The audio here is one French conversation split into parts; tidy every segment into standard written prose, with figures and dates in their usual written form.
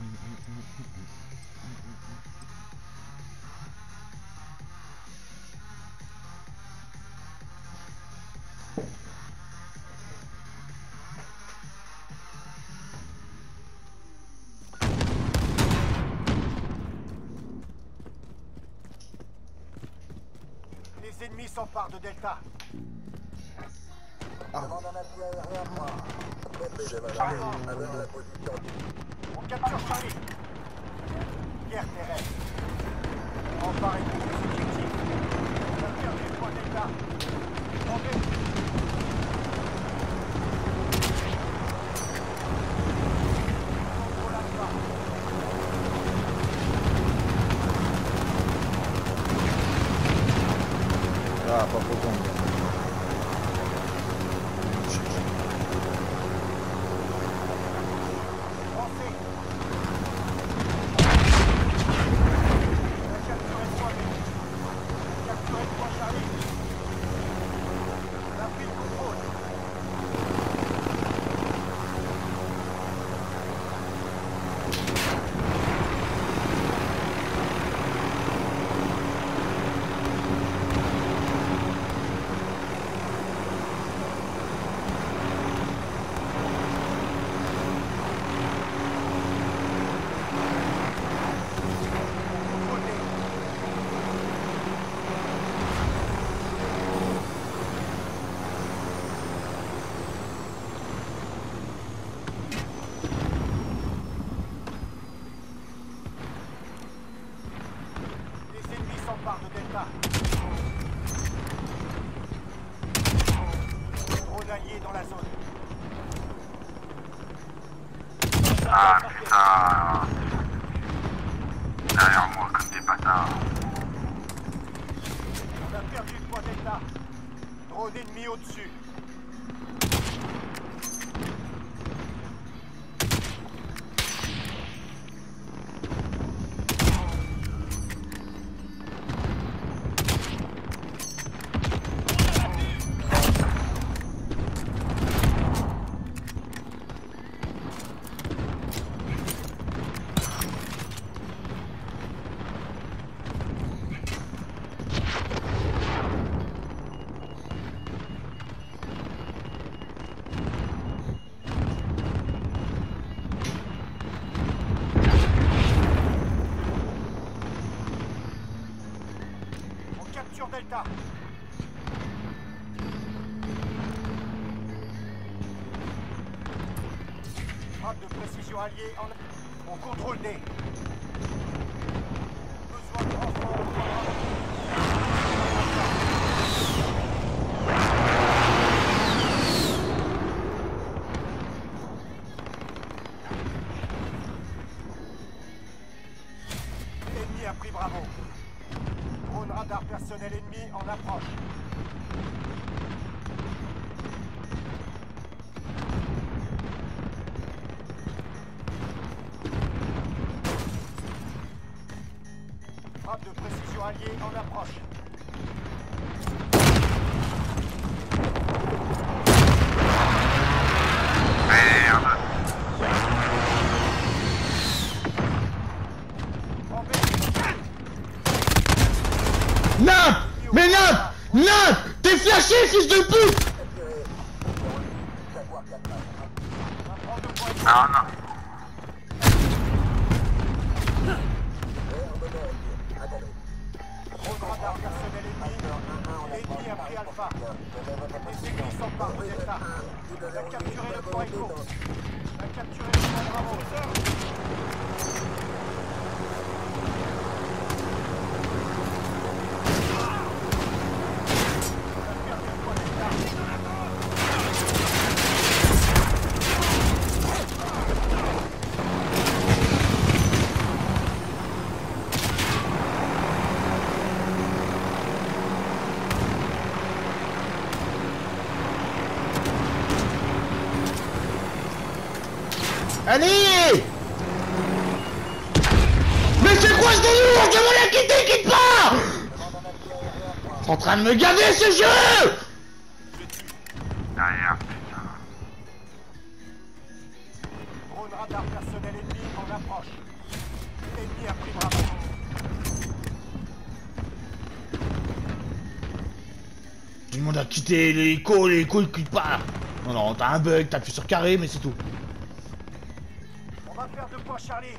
Les ennemis s'emparent de Delta. Demande un appui aérien moi. On capture Charlie. Guerre terrestre. Emparez-vous des objectifs. On a perdu le point Delta. Montez. Contrôle Alpha. Ah, pas trop con. Avancez. On a capturé le point B. Capturé le point Charlie. On a pris le contrôle. Les ennemis s'emparent de Delta. Drone allié dans la zone. Ah putain. Derrière moi comme des bâtards. On a perdu le point Delta. Drone ennemi au-dessus. On capture Delta. Frappe de précision alliée en... On contrôle D. Besoin de renfort. Ennemi a pris Bravo. Drone radar personnel ennemi en approche. Frappe de précision alliée en approche. Merde. En B. Nap! Mais Nap! Nap! T'es flashé, fils de pute! On va prendre le point. Ah non. Drone radar personnel ennemi. Ennemi a pris Alpha. Les ennemis s'emparent de Delta. On a capturé le point Echo. On a capturé le point Bravo. Allez! Mais c'est quoi ce délire? Je veux la quitter, quitte pas! T'es en train de me gaver ce jeu! Derrière, putain. Drone radar personnel ennemi en approche. approche. L'ennemi a pris Bravo. Tout le monde a quitté l'hélico, l'hélico il quitte pas. Non, non, t'as un bug, t'appuies sur carré, mais c'est tout. On va faire 2 points Charlie.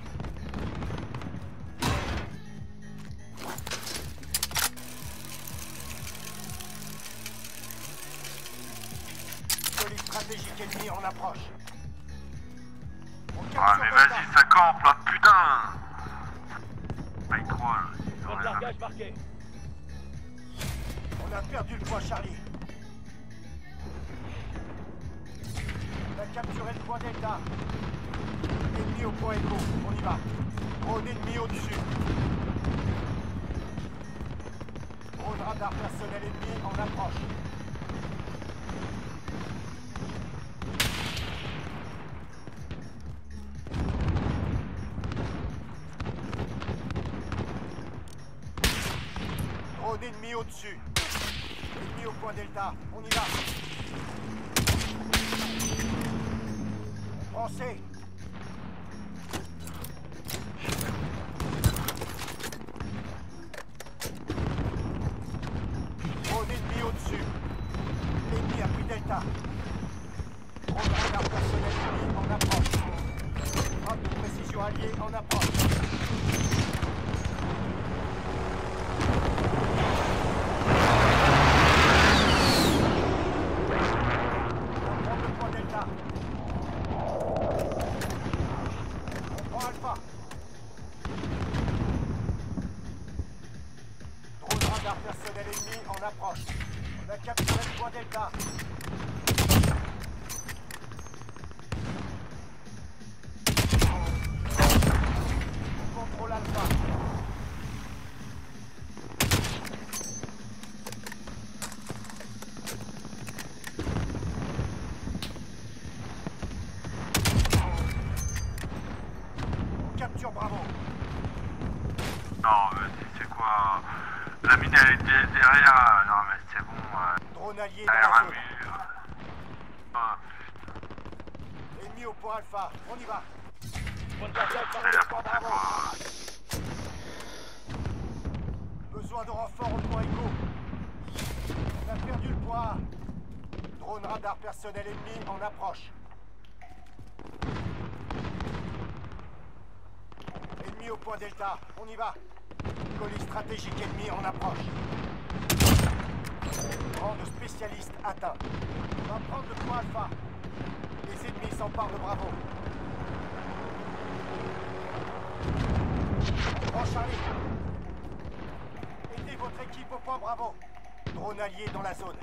Colis stratégique ennemi en approche. On Ah, capture mais Delta. vas-y, ça campe là, putain! Mike 3 là, ils ont Point de rien. largage marqué. On a perdu le point Charlie. On a capturé le point Delta. Ennemi au point Echo. On y va. Drone ennemi au-dessus. Drone radar personnel ennemi en approche. Drone ennemi au-dessus. Ennemi au point Delta. On y va. Pensez. Drone ennemi au-dessus. L'ennemi a pris Delta. Drone radar personnel ennemi en approche. Frappe de précision alliée en approche. On prend le point Delta. On prend Alpha. Drone radar personnel ennemi en approche. On a capturé le point Delta. On contrôle Alpha. On capture Bravo. Non, vas-y, c'est quoi? La mine elle est derrière. Non, mais c'est bon. Drone allié Derrière dans un la zone. mur. Ah, Ennemi au point Alpha. On y va. Point de c'est contact, n'importe Bravo. quoi. Besoin de renfort au point Echo. On a perdu le point A. Drone radar personnel ennemi en approche. Ennemi au point Delta. On y va. Colis stratégique ennemi en approche. Rang de spécialiste atteint. On va prendre le point Alpha. Les ennemis s'emparent de Bravo. On prend Charlie. Aidez votre équipe au point Bravo. Drone allié dans la zone.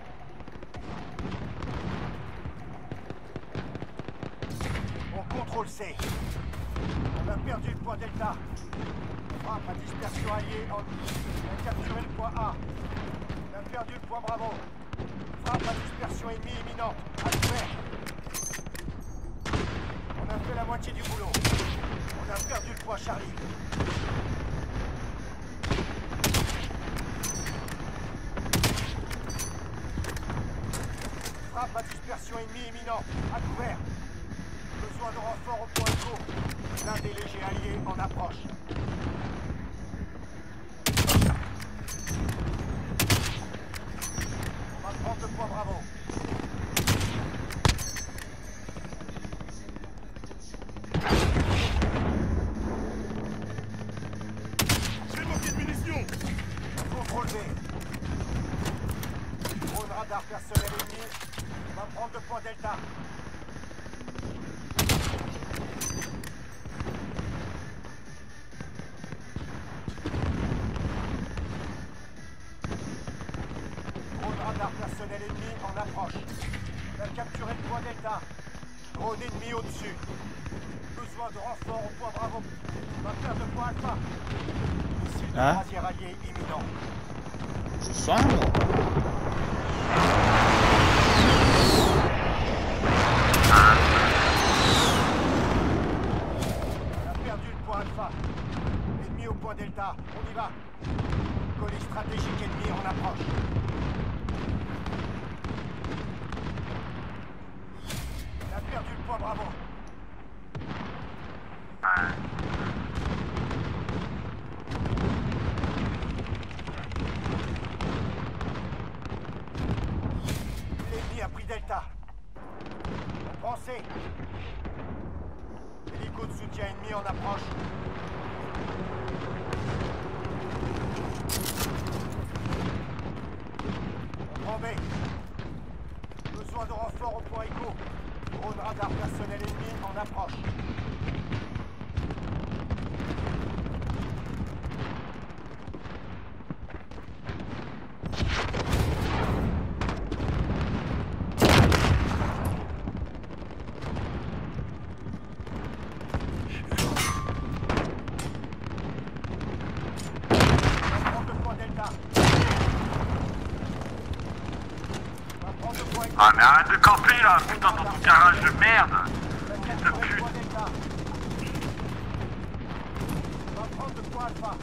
On contrôle C. On a perdu le point Delta. Frappe à dispersion alliée. On a capturé le point A. On a perdu le point Bravo. Frappe à dispersion ennemie imminente. À couvert. On a fait la moitié du boulot. On a perdu le point Charlie. Frappe à dispersion ennemie imminente. À couvert. Besoin de renfort au point Echo. L'un des légers alliés en approche. On va prendre le point Bravo. J'ai manqué de munitions. Faut relever. Drone radar personnel ennemi. On va prendre le point Delta. Drone radar personnel ennemi en approche. On a capturé le point Delta. Drone ennemi au-dessus. Besoin de renfort au point Bravo. On va faire le point Alpha. Missile de Hein? croisière allié imminent. Je sens, moi. On a perdu le point Alpha. Ennemi au point Delta. On y va. Colis stratégique ennemi en approche. On a perdu le point Bravo. Ouais. Delta. On prend C. Hélico de soutien ennemi en approche. On prend B. Besoin de renfort au point Echo. Drone radar personnel ennemi en approche. Ah mais arrête de camper là, putain, dans ton garage de merde. Fils de pute. On va prendre le point Alpha.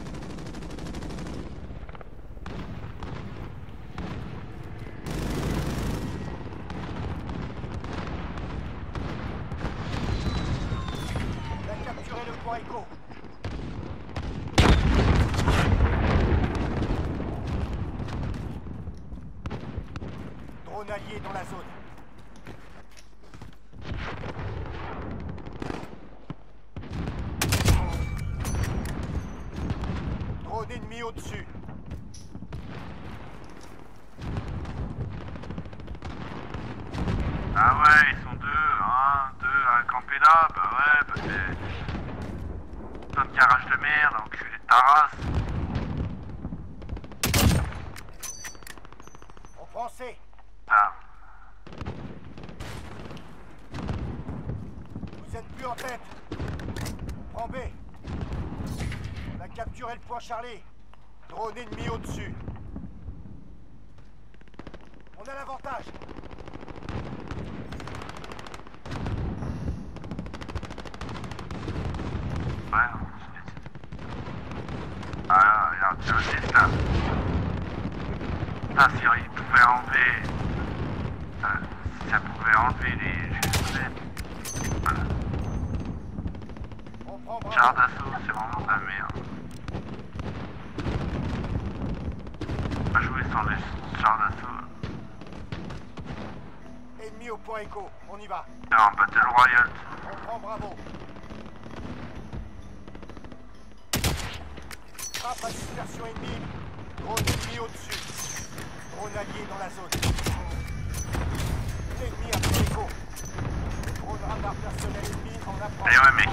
On a capturé le point Echo. Drone allié dans la zone. Drone ennemi au-dessus. Ah ouais, ils sont deux, hein, deux à camper là, bah ouais, bah c'est... Putain de garage de merde, enculé de ta race. On prend C. Ah. Vous êtes plus en tête. On prend B. On a capturé le point Charlie. Drone ennemi au-dessus. On a l'avantage. Ouais, ah, regarde, tu vois, là. Ah, si il pouvait enlever... si ça pouvait enlever les... Voilà. On prend Bravo. Char d'assaut, c'est vraiment de la merde. Pas jouer sans les chars d'assaut. Ennemi au point Echo. On y va. C'est un Battle Royale. On prend Bravo. Frappe à dispersion ennemie. Drone ennemi au-dessus. Drone allié dans la zone. Ennemi après Echo. Drone radar personnel ennemi en approche. Allez, ouais, mec.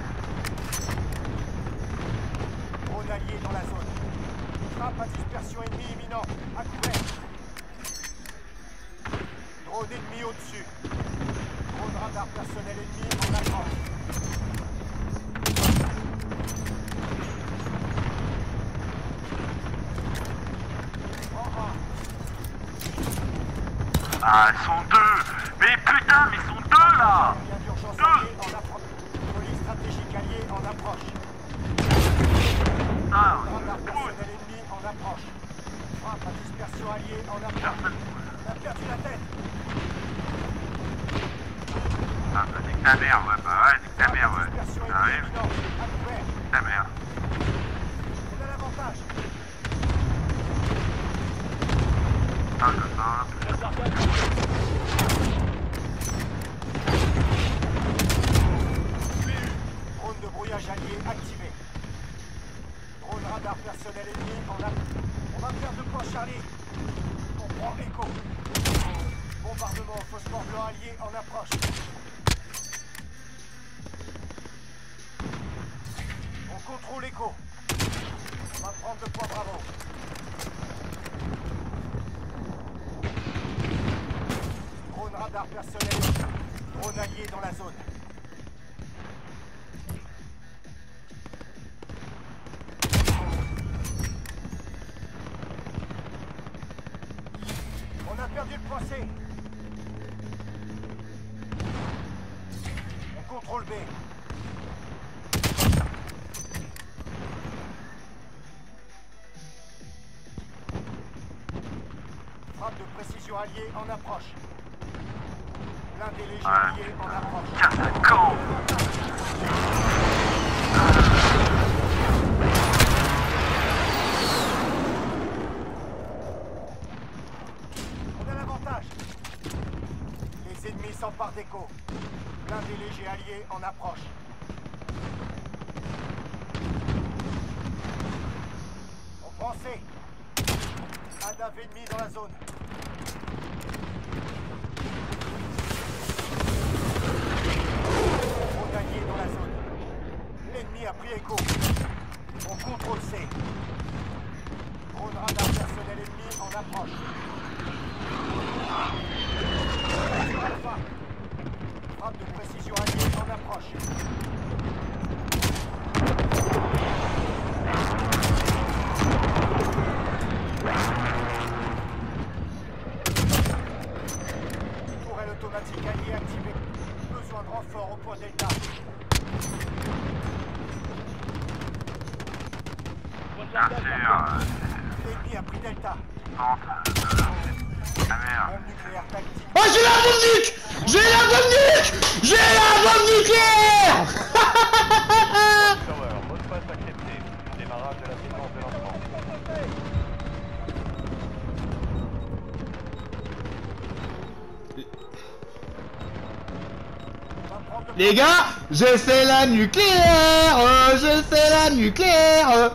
Drone allié dans la zone. Frappe à dispersion ennemie imminent. À couvert. Drone ennemi au-dessus. Drone radar personnel ennemi en approche. Ah, ils sont deux. Mais putain, mais ils sont deux là. Moyen d'urgence Deux. allié en approche. Police stratégique allié en approche. Ah, Radar personnel ennemi en approche. Frappe à dispersion alliée en approche. On a perdu la tête. ah, bah nique ta mère, ouais, bah ouais, nique ta mère, ouais. Dispersion Ça ennemie arrive, imminente. À couvert. nique ta mère. On a l'avantage. Ah, comme ça, Drone de brouillage allié activé. Drone radar personnel ennemi en approche. On va perdre le point Charlie. On prend Echo. Bombardement au phosphore blanc allié en approche. On contrôle Echo. On va prendre le point Bravo. Drone radar personnel. Drone allié dans la zone. On a perdu le point C. On contrôle B. Frappe de précision alliée en approche. Blindé léger allié en approche. casse le camp. On a l'avantage. en approche. On prend C. Un DAV ennemi dans la zone. On gagné dans la zone. L'ennemi a pris écho. On contrôle C. Drone radar personnel ennemi en approche. Alpha. Frappe de précision alliée en approche. Tourelle automatique alliée activée. Besoin de renfort au point Delta. Bien sûr, L'ennemi a pris Delta. la merde. Bombe nucléaire tactique. Oh, j'ai la bombe nuque! J'ai la bombe nuque! J'ai la bombe nucléaire! Tower, mot de passe accepté. Démarrage de la séquence de lancement. On va prendre le Les gars, j'ai fait la nucléaire! J'ai fait la nucléaire!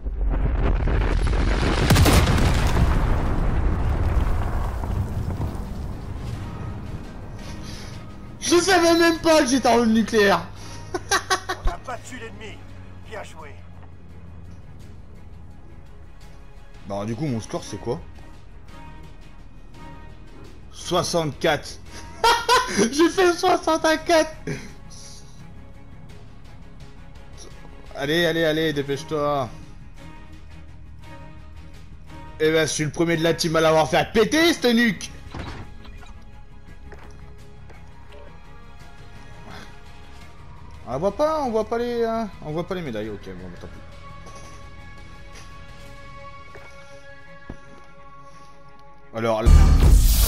Je savais même pas que j'étais en nucléaire! On a battu l'ennemi. Bien joué. Bah du coup mon score c'est quoi? 64. J'ai fait 64. Allez, dépêche-toi. Eh ben je suis le premier de la team à l'avoir fait péter cette nuque. On voit pas les médailles, ok, bon bah tant pis. Alors...